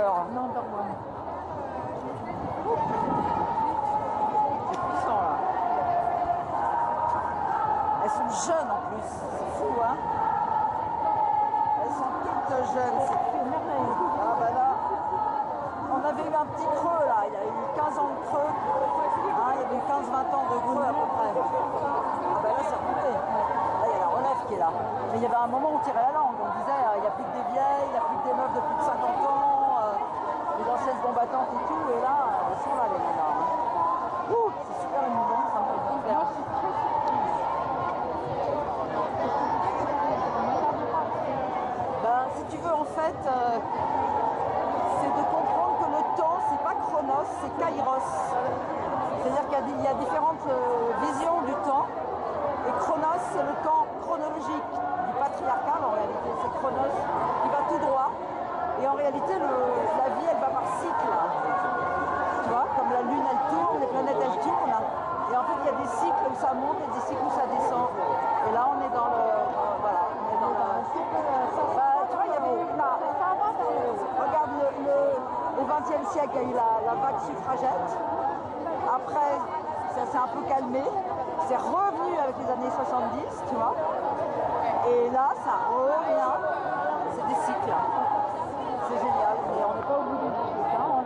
l'heure. Non, pas moi. C'est puissant là. Elles sont jeunes en plus, c'est fou hein. Elles sont toutes jeunes. C'est merveilleux. Ah bah là, on avait eu un petit creux là, il y a eu 15 ans de creux. Hein, il y avait eu 15-20 ans de creux à peu près. Ah bah là c'est remonté. Là il y a la relève qui est là. Mais il y avait un moment où on tirait la langue, on disait il n'y a plus que des vieilles, il n'y a plus que des meufs de plus de 50 ans, les anciennes combattantes et tout, et là, elles sont là les nanas. Hein. Ouh, c'est super émouvant, ça me fait bien faire. Ben, si tu veux en fait, c'est de comprendre que le temps, c'est pas Chronos, c'est Kairos. C'est-à-dire qu'il y a différentes visions du temps. Et Chronos, c'est le temps chronologique du patriarcal, en réalité. C'est Chronos qui va tout droit. Et en réalité, la vie, elle va par cycle. Tu vois, comme la Lune, elle tourne, les planètes, elles tournent. Et en fait, il y a des cycles où ça monte et des cycles où ça descend. Et là, on est dans le... voilà, on est dans le... Bah, tu vois, il y avait eu là... Regarde, au XXe siècle, il y a eu la vague suffragette. Après, ça s'est un peu calmé. C'est revenu avec les années 70, tu vois. Et là, ça revient. C'est des cycles. C'est génial. Et on n'est pas au bout du truc. Hein.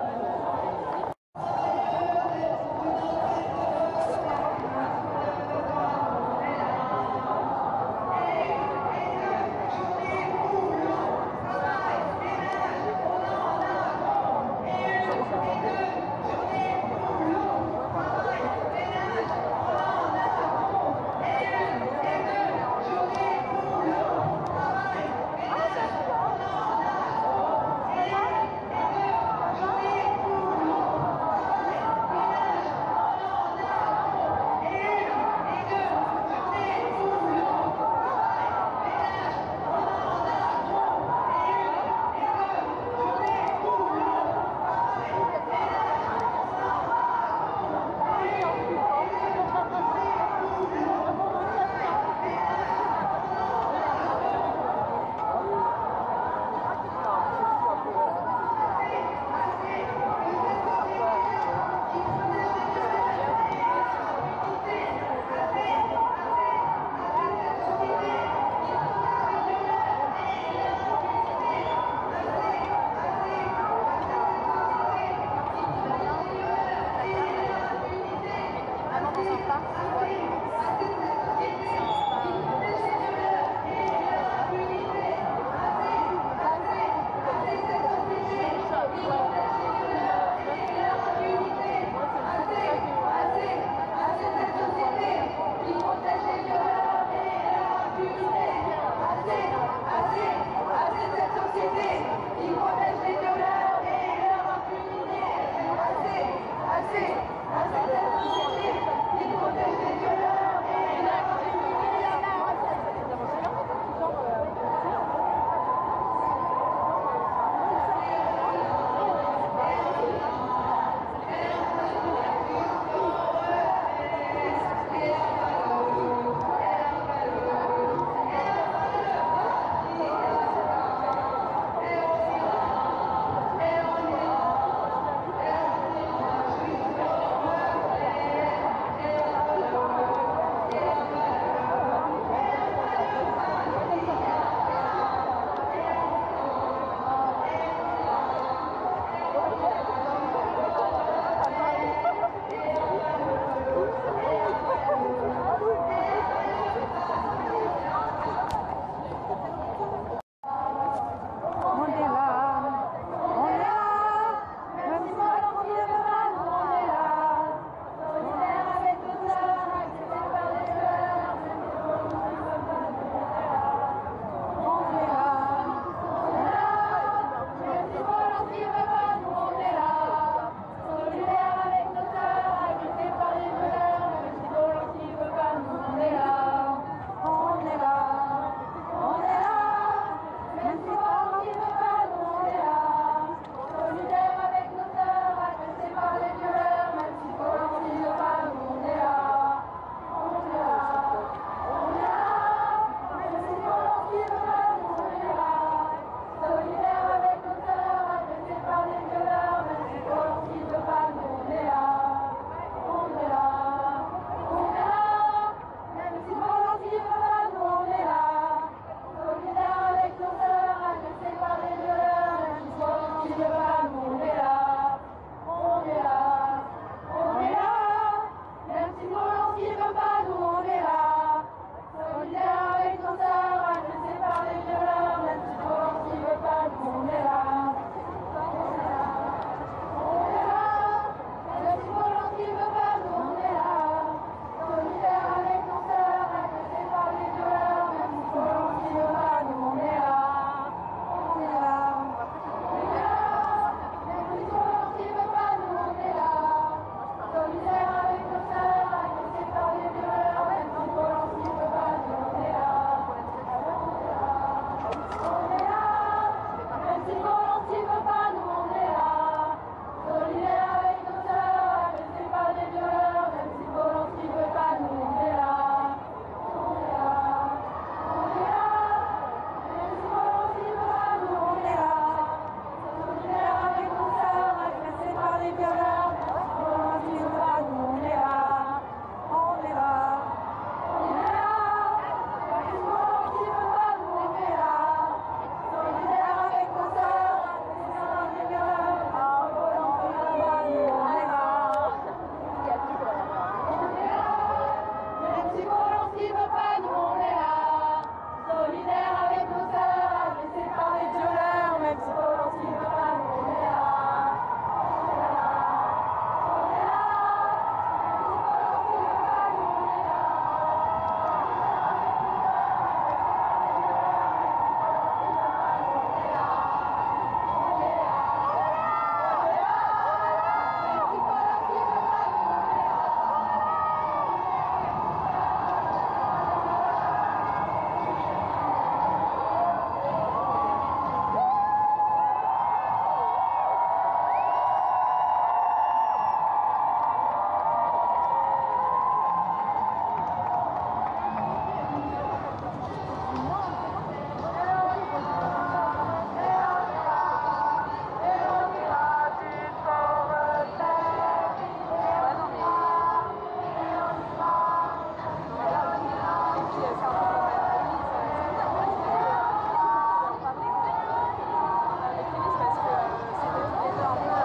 puis c'est un peu comme la police, c'est pour ça que je voulais en parler avec Élise parce que c'était toutes les deux un peu.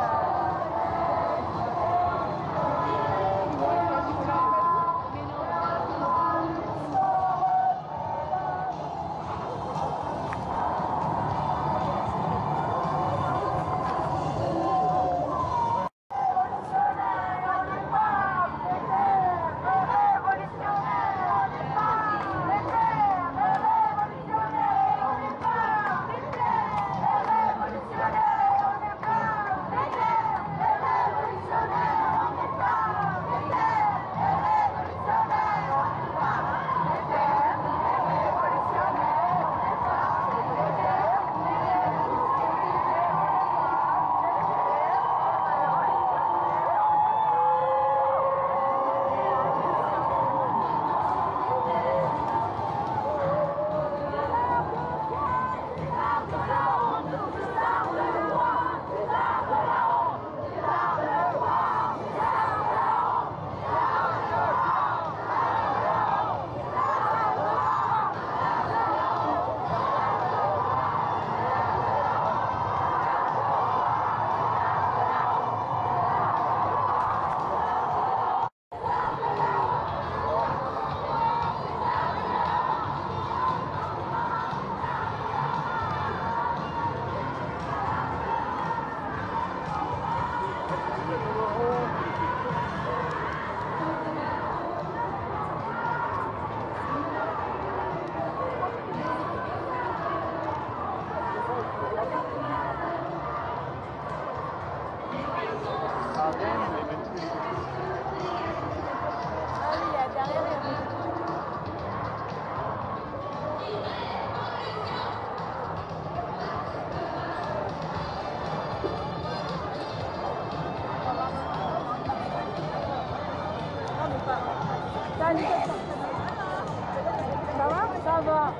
Ça va? Ça va.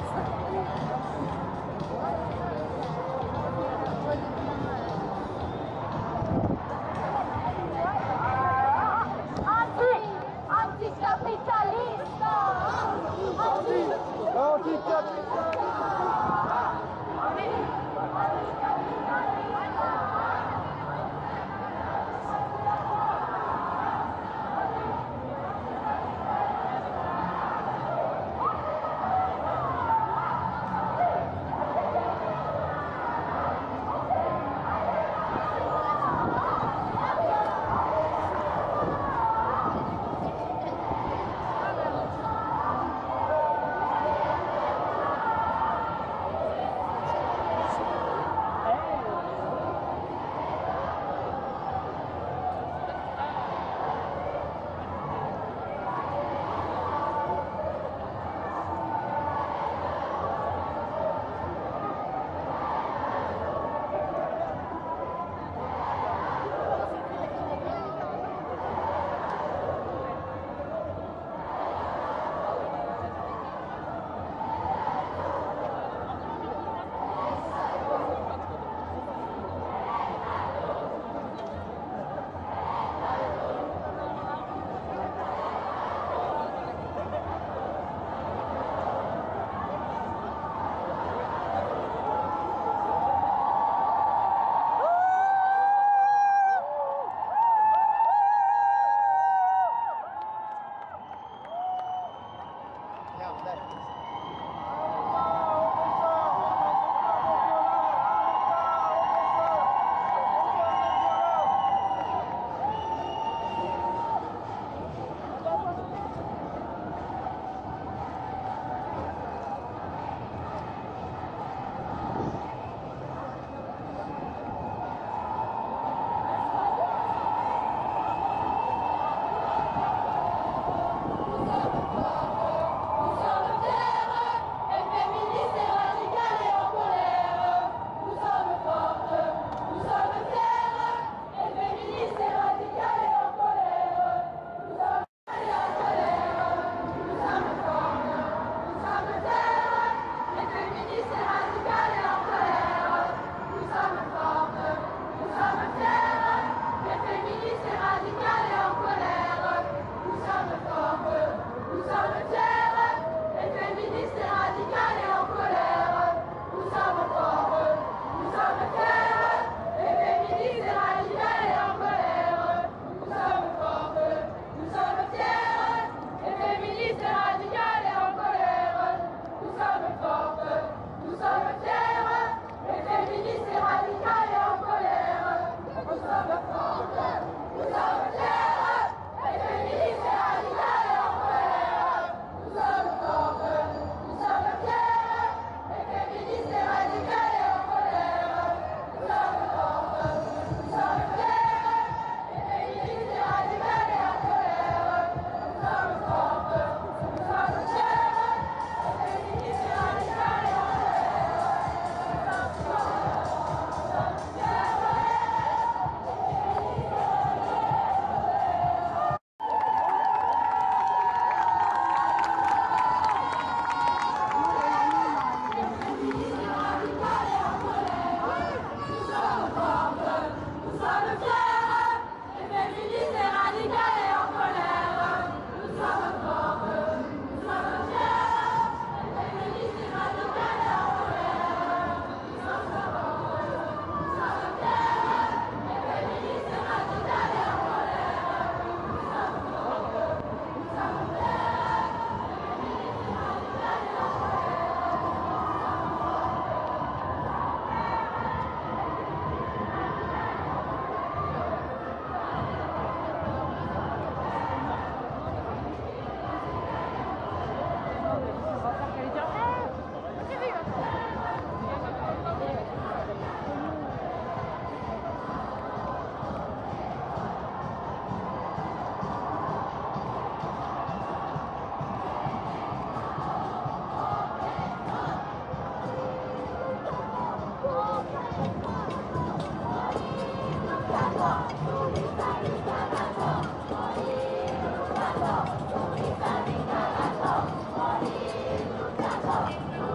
Anticapitalista!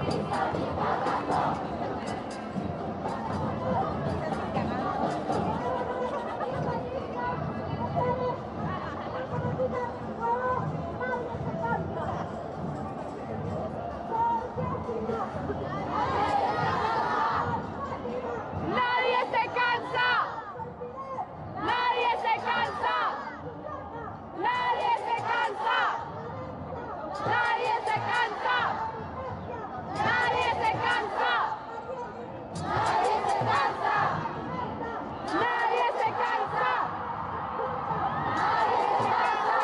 Nadie se cansa. Nadie se cansa. Nadie se cansa. Nadie se cansa. Nadie se cansa. Nadie se cansa. Nadie se cansa. Nadie se cansa.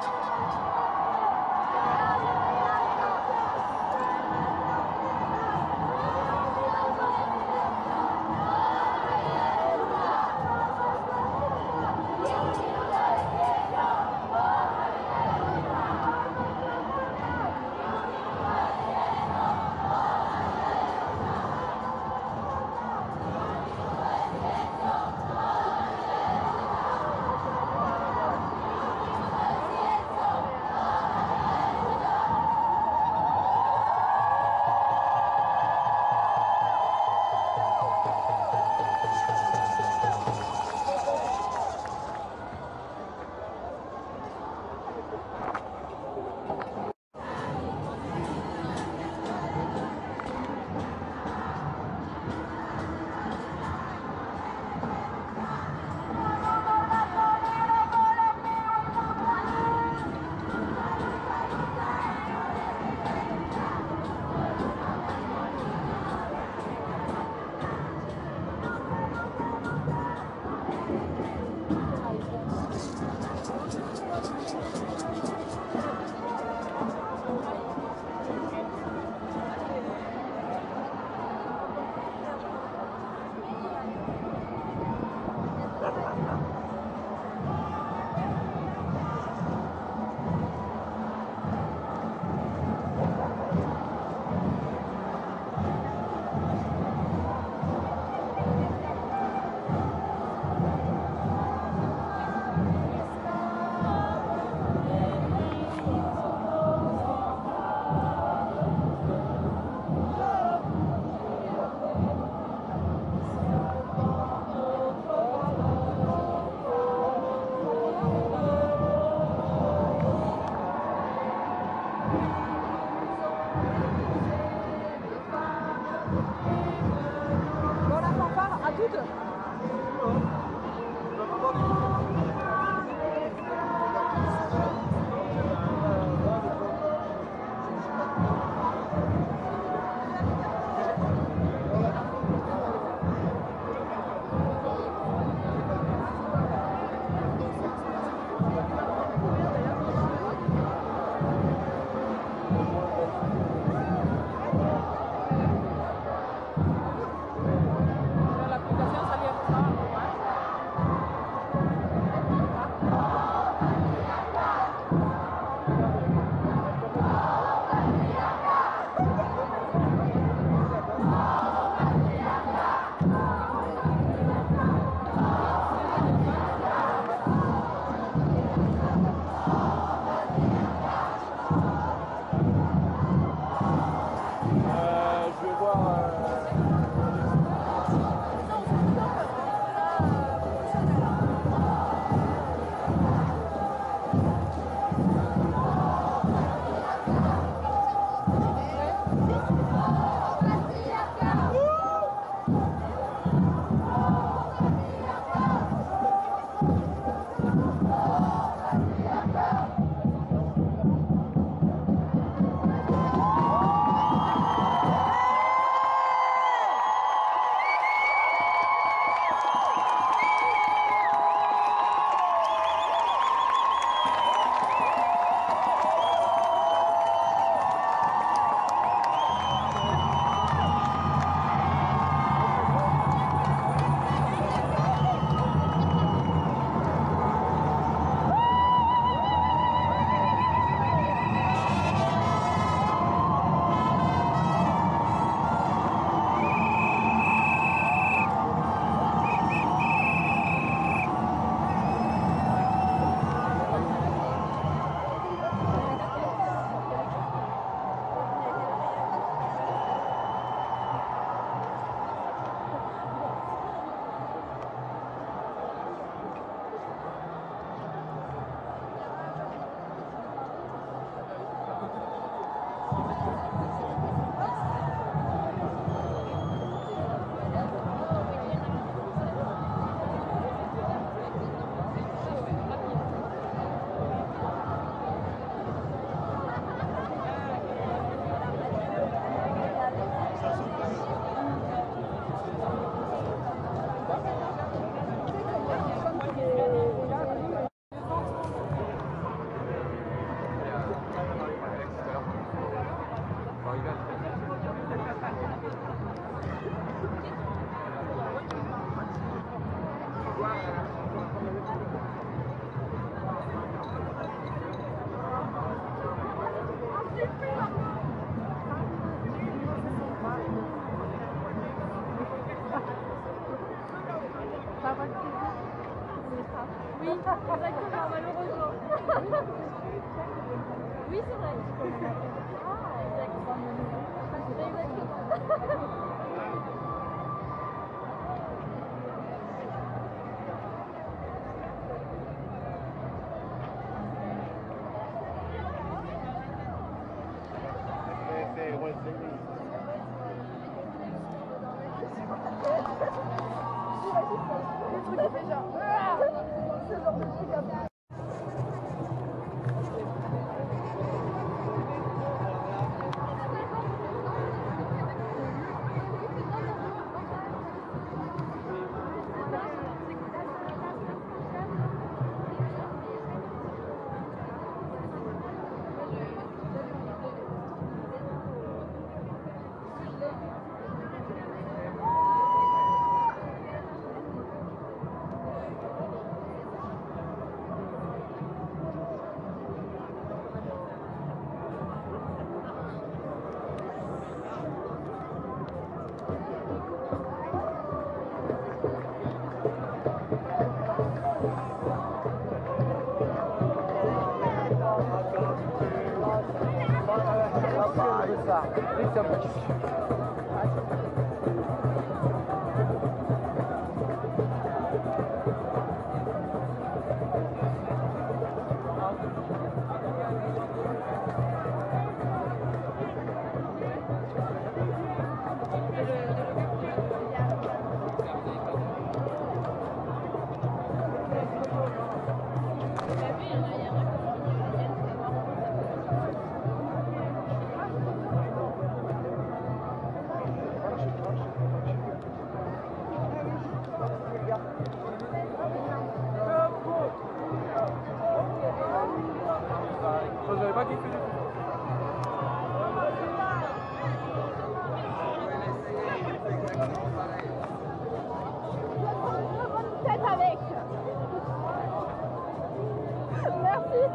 Bon, la fanfare, à toutes. L'application, ça vient Oui, exactement, malheureusement. Oui, c'est vrai. Ah, exactement. J'avais pas kiffé du tout. Tête avec. Merci.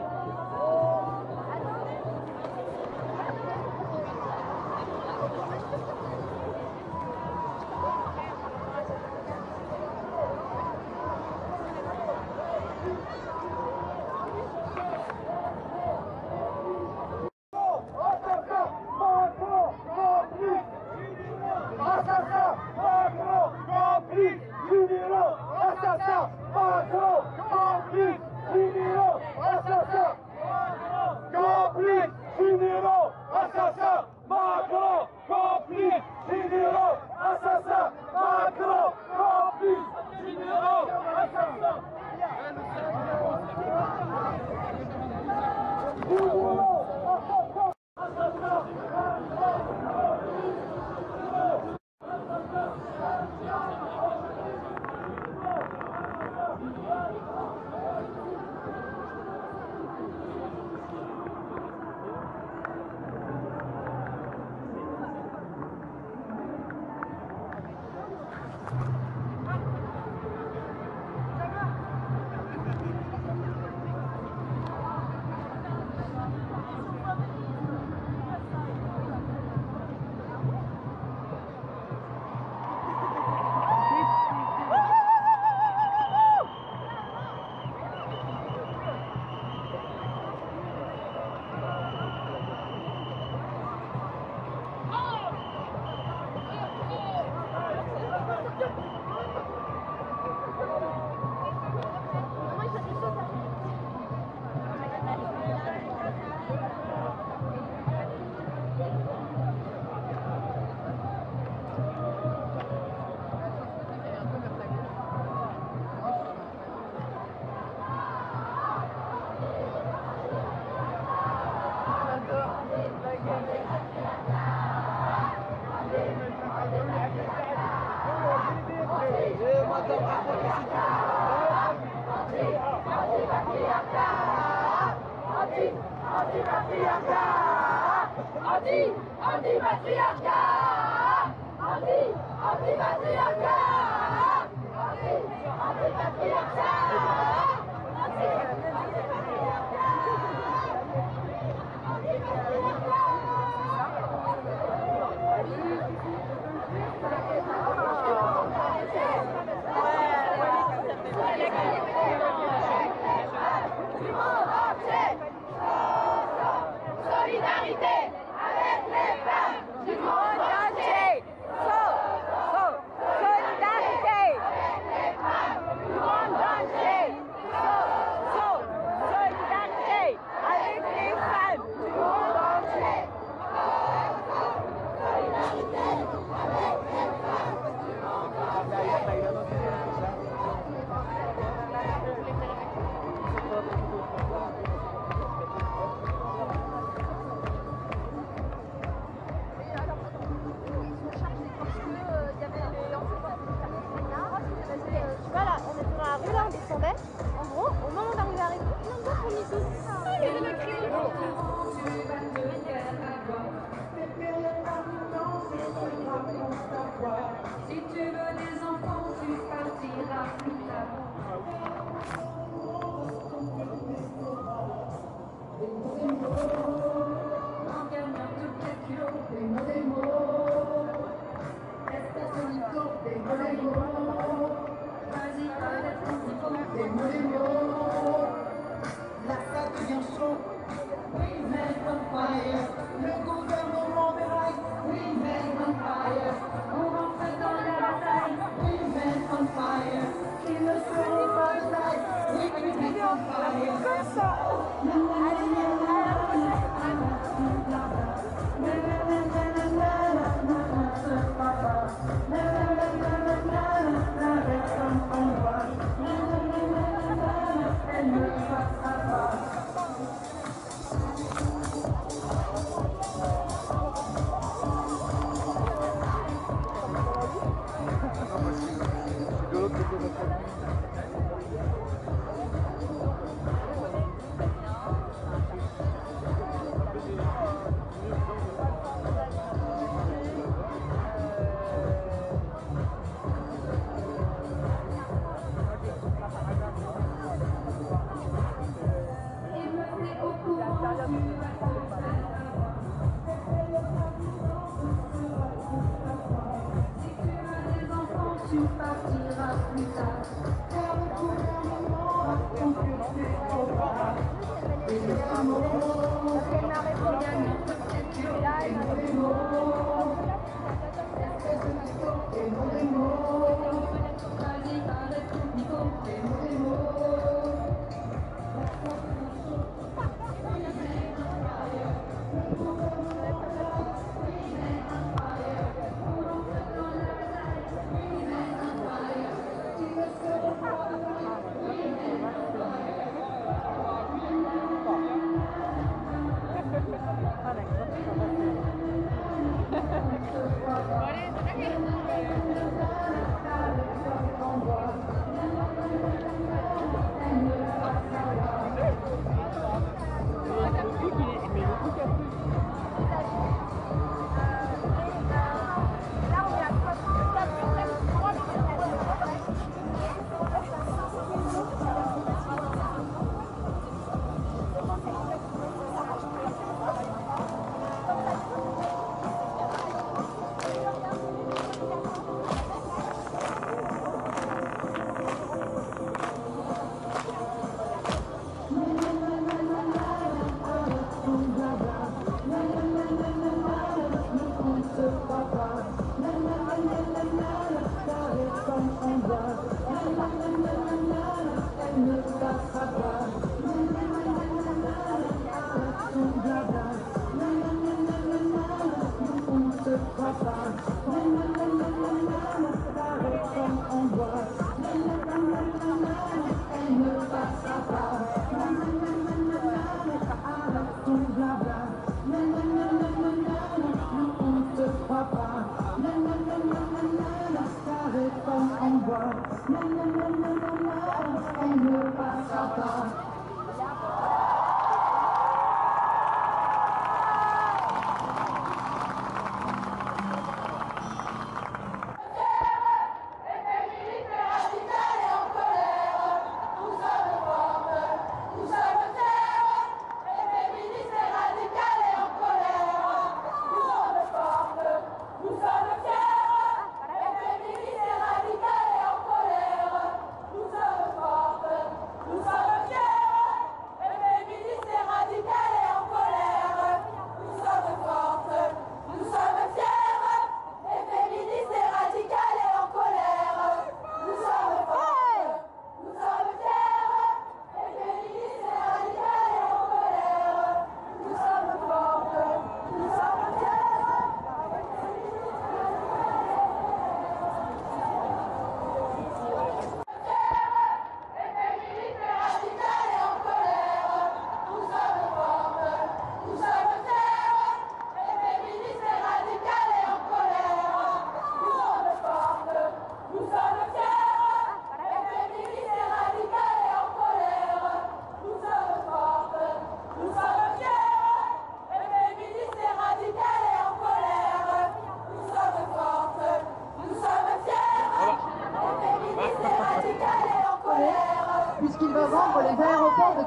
Anti-patriarcat! Anti-patriarcat! Anti-patriarcat! Anti-patriarcat! Solidarité avec les femmes du monde entier. Solidarité avec les femmes du monde entier. Solidarité avec les femmes du monde entier. Solidarité avec les femmes du monde Voilà, on était dans la rue là, on descendait. En gros, au moment d'arriver à Rémy, plein de gens sont ici. Ah, il y avait le cri. Si tu veux des enfants, tu partiras plus tard. En gagnant toutes les kilos, des mots. Reste solito, des mots. Vas-y, arrête ton niveau, des mots. Là, ça devient chaud. We make on fire. Le gouvernement déraille. We make on fire. On rentre dans la bataille. We make on fire. Ils ne seront pas de taille. We make on fire. Comme ça. Tu partiras plus tard. Car le gouvernement raconte que tu es trop rare. Et les mots, vas-y, arrête ton niveau, des mots.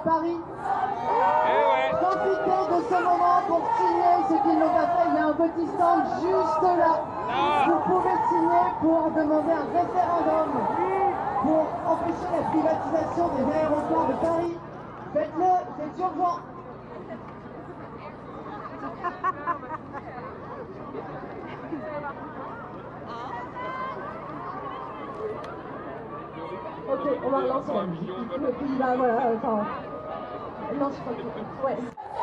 Paris. Profitez de ce moment pour signer ce qu'ils n'ont pas fait. Il y a un petit stand juste là. Vous pouvez signer pour demander un référendum pour empêcher la privatisation des aéroports de Paris. Faites-le, c'est urgent. Ok, on va relancer la musique. Bah voilà, attends. Non, je crois que... Ouais.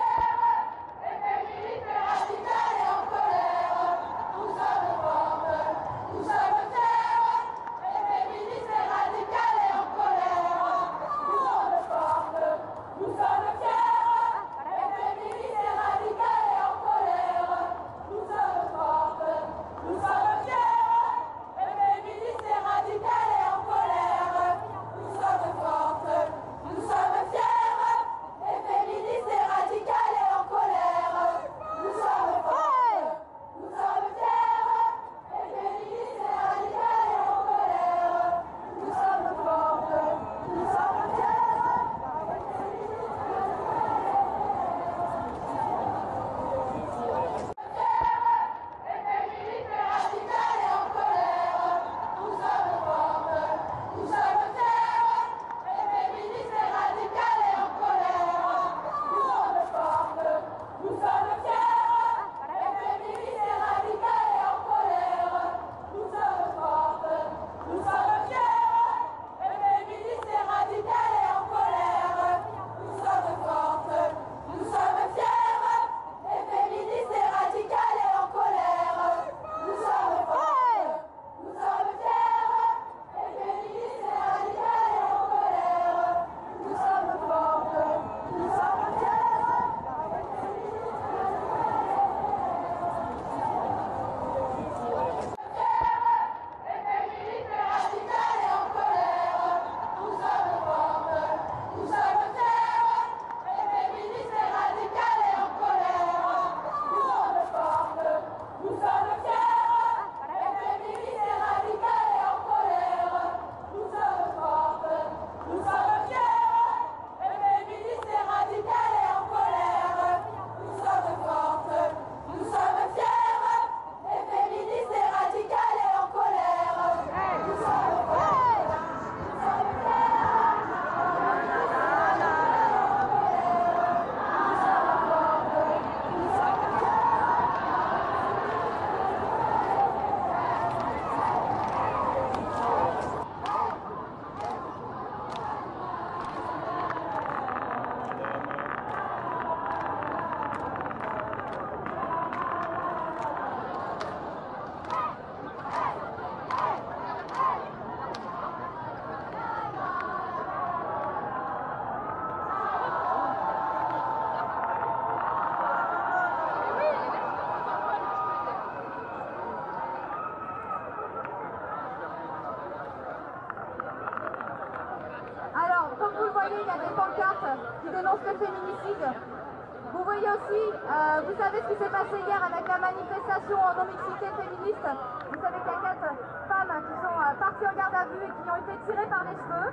Comme vous le voyez, il y a des pancartes qui dénoncent le féminicide. Vous voyez aussi, vous savez ce qui s'est passé hier avec la manifestation en non-mixité féministe. Vous savez qu'il y a 4 femmes qui sont parties en garde à vue et qui ont été tirées par les cheveux.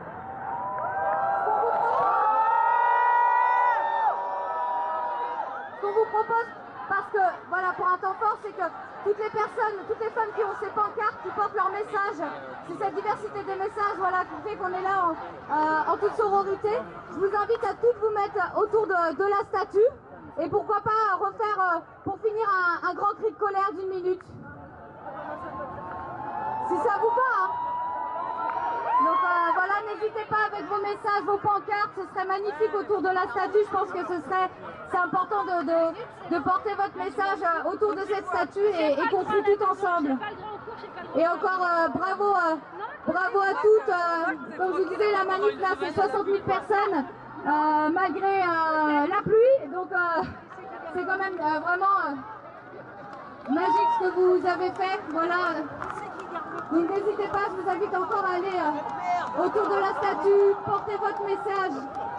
Ce qu'on vous propose, parce que, voilà, pour un temps fort, c'est que toutes les personnes, toutes les femmes qui ont ces pancartes, qui portent leur message, c'est cette diversité des messages, voilà, qui fait qu'on est là en toute sororité. Je vous invite à toutes vous mettre autour de la statue, et pourquoi pas refaire, pour finir, un grand cri de colère d'1 minute. Si ça vous va, hein. Donc voilà, n'hésitez pas avec vos messages, vos pancartes, ce serait magnifique autour de la statue. Je pense que c'est important de porter votre message autour de cette statue et qu'on crie tout ensemble. Et encore bravo à toutes. Comme je vous disais, la manif là c'est 60 000 personnes malgré la pluie. Donc c'est quand même vraiment magique ce que vous avez fait. Voilà. Donc n'hésitez pas, je vous invite encore à aller autour de la statue, portez votre message.